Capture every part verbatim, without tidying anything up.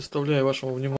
Представляю вашему вниманию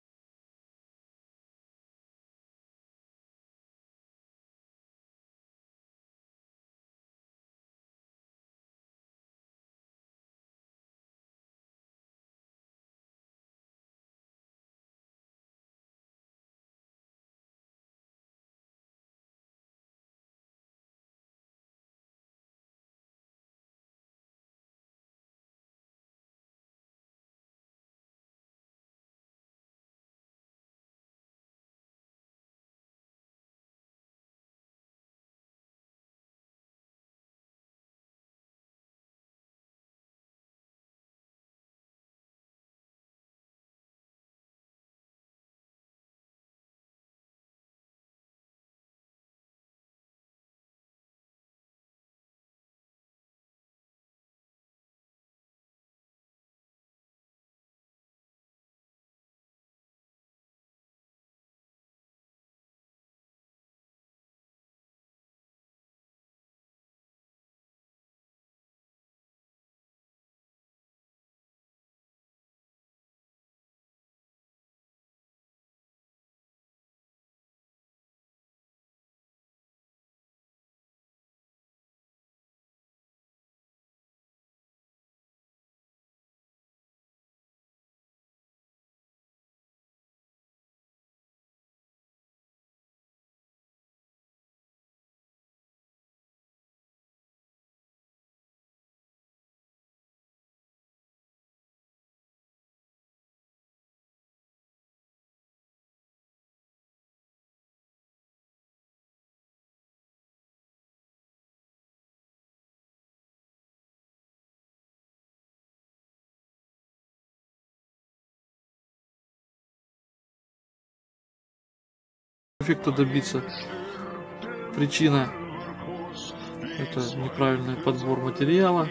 эффекта добиться. Причина — это неправильный подбор материала.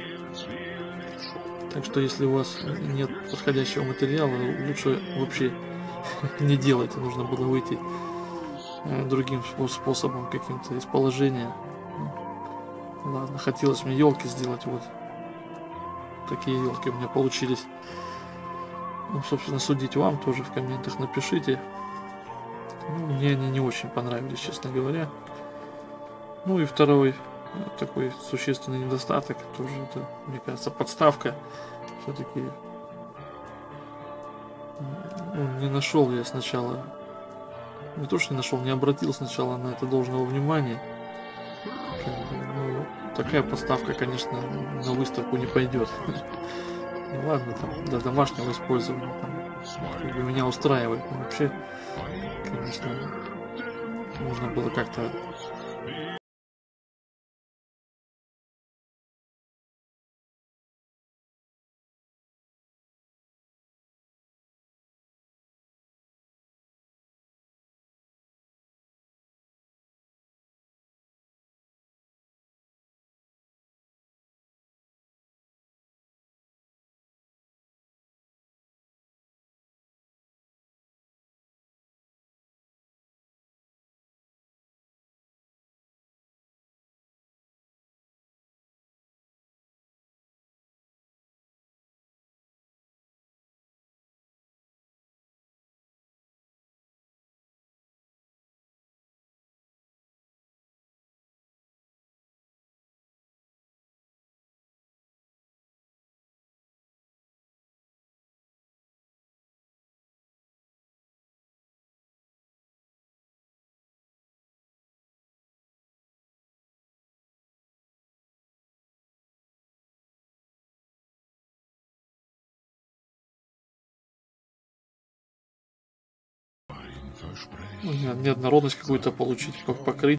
Так что если у вас нет подходящего материала, лучше вообще не делайте. Нужно было выйти другим способом каким-то из положения. Ладно, хотелось мне елки сделать, вот такие елки у меня получились. Ну, собственно, судить вам тоже в комментах напишите. Ну, мне они не очень понравились, честно говоря. Ну и второй такой существенный недостаток тоже, это, мне кажется, подставка. Все-таки ну, не нашел я сначала, не то что не нашел, не обратил сначала на это должного внимания. Ну, такая подставка, конечно, на выставку не пойдет. Ну, ладно, там для домашнего использования там, меня устраивает. Но вообще, конечно, нужно было как-то ну, неоднородность какую-то получить, покрыть.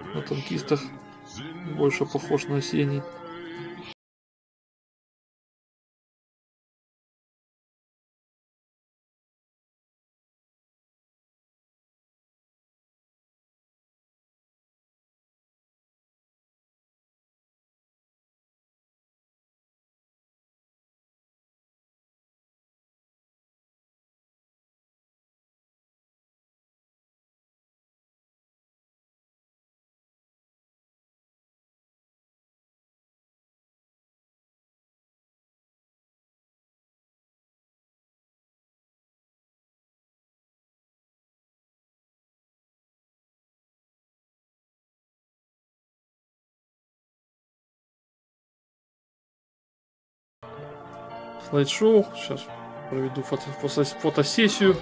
на танкистах больше похож на осенний. Слайд-шоу. Сейчас проведу фото фото фотосессию.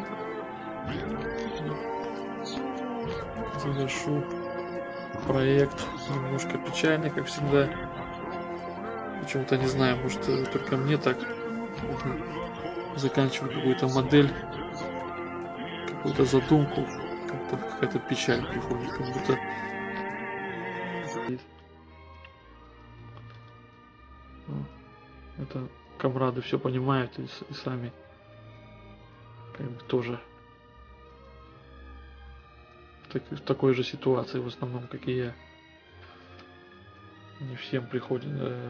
Завершу проект. Немножко печальный, как всегда. Почему-то не знаю, может только мне так. Заканчиваю какую-то модель, какую-то задумку. Как-то какая-то печаль приходит, как будто. Это комрады все понимают и, и сами как бы тоже в, так, в такой же ситуации в основном, как и я. Не всем приходит, э,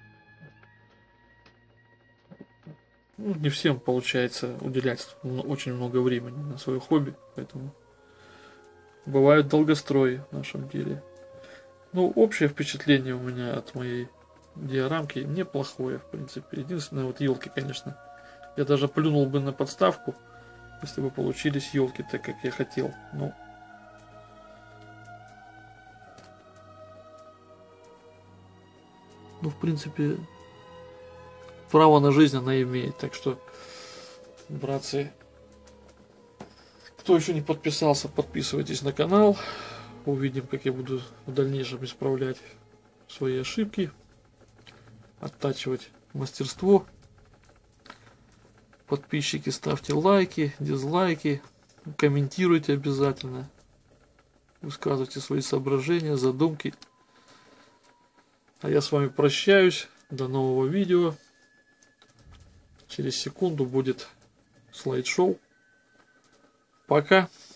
ну, не всем получается уделять очень много времени на свое хобби, поэтому бывают долгострои в нашем деле. Ну, общее впечатление у меня от моей диорамки неплохое, в принципе. Единственное, вот елки, конечно. Я даже плюнул бы на подставку, если бы получились елки так, как я хотел. Ну, ну, в принципе, право на жизнь она имеет. Так что, братцы, кто еще не подписался, подписывайтесь на канал. Увидим, как я буду в дальнейшем исправлять свои ошибки, оттачивать мастерство. Подписчики, ставьте лайки, дизлайки, комментируйте обязательно, высказывайте свои соображения, задумки. А я с вами прощаюсь, до нового видео. Через секунду будет слайд-шоу. Пока.